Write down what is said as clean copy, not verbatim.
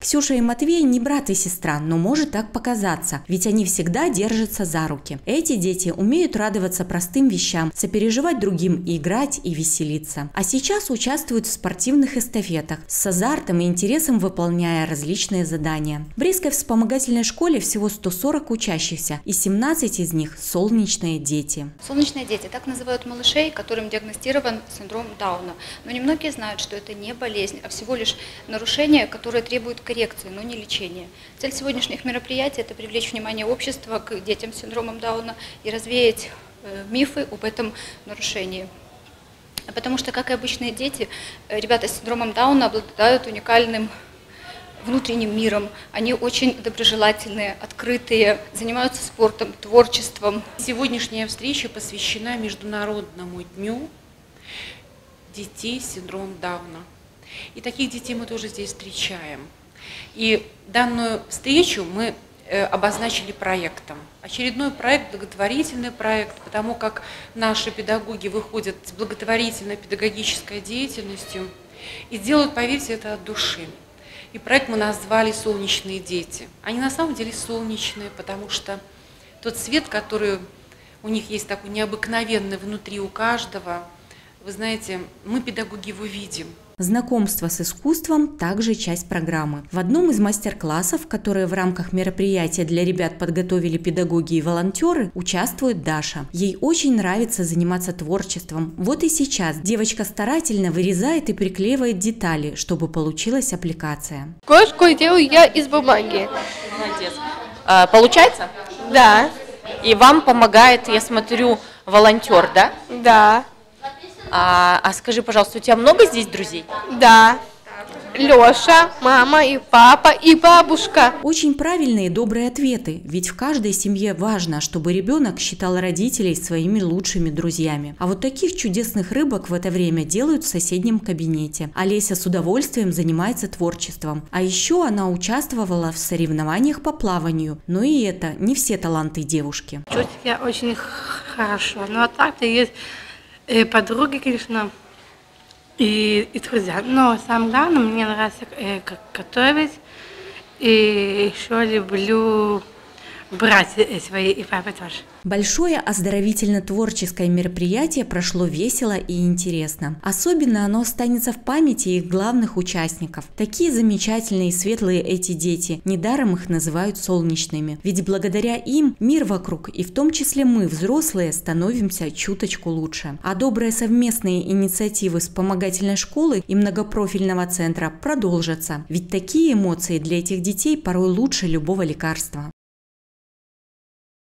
Ксюша и Матвей не брат и сестра, но может так показаться, ведь они всегда держатся за руки. Эти дети умеют радоваться простым вещам, сопереживать другим, играть и веселиться. А сейчас участвуют в спортивных эстафетах, с азартом и интересом выполняя различные задания. В Брестской вспомогательной школе всего 140 учащихся, и 17 из них – солнечные дети. Солнечные дети – так называют малышей, которым диагностирован синдром Дауна. Но немногие знают, что это не болезнь, а всего лишь нарушение, которое требует коррекции, но не лечения. Цель сегодняшних мероприятий – это привлечь внимание общества к детям с синдромом Дауна и развеять мифы об этом нарушении. Потому что, как и обычные дети, ребята с синдромом Дауна обладают уникальным внутренним миром. Они очень доброжелательные, открытые, занимаются спортом, творчеством. Сегодняшняя встреча посвящена Международному дню детей с синдромом Дауна. И таких детей мы тоже здесь встречаем. И данную встречу мы обозначили проектом. Очередной проект, благотворительный проект, потому как наши педагоги выходят с благотворительной педагогической деятельностью и делают, поверьте, это от души. И проект мы назвали «Солнечные дети». Они на самом деле солнечные, потому что тот свет, который у них есть такой необыкновенный внутри у каждого, вы знаете, мы, педагоги, его видим. Знакомство с искусством – также часть программы. В одном из мастер-классов, которые в рамках мероприятия для ребят подготовили педагоги и волонтеры, участвует Даша. Ей очень нравится заниматься творчеством. Вот и сейчас девочка старательно вырезает и приклеивает детали, чтобы получилась аппликация. Кошку делаю я из бумаги. Молодец. Получается? Да. И вам помогает, я смотрю, волонтер, да? Да. А скажи, пожалуйста, у тебя много здесь друзей? Да. Леша, мама и папа и бабушка. Очень правильные и добрые ответы, ведь в каждой семье важно, чтобы ребенок считал родителей своими лучшими друзьями. А вот таких чудесных рыбок в это время делают в соседнем кабинете. Олеся с удовольствием занимается творчеством. А еще она участвовала в соревнованиях по плаванию. Но и это не все таланты девушки. Чувствую себя очень хорошо. Но так-то есть подруги, конечно, и друзья. Но самое главное, мне нравится готовить. И еще люблю братья свои и папы тоже. Большое оздоровительно-творческое мероприятие прошло весело и интересно. Особенно оно останется в памяти их главных участников. Такие замечательные и светлые эти дети, недаром их называют солнечными. Ведь благодаря им мир вокруг, и в том числе мы, взрослые, становимся чуточку лучше. А добрые совместные инициативы вспомогательной школы и многопрофильного центра продолжатся. Ведь такие эмоции для этих детей порой лучше любого лекарства.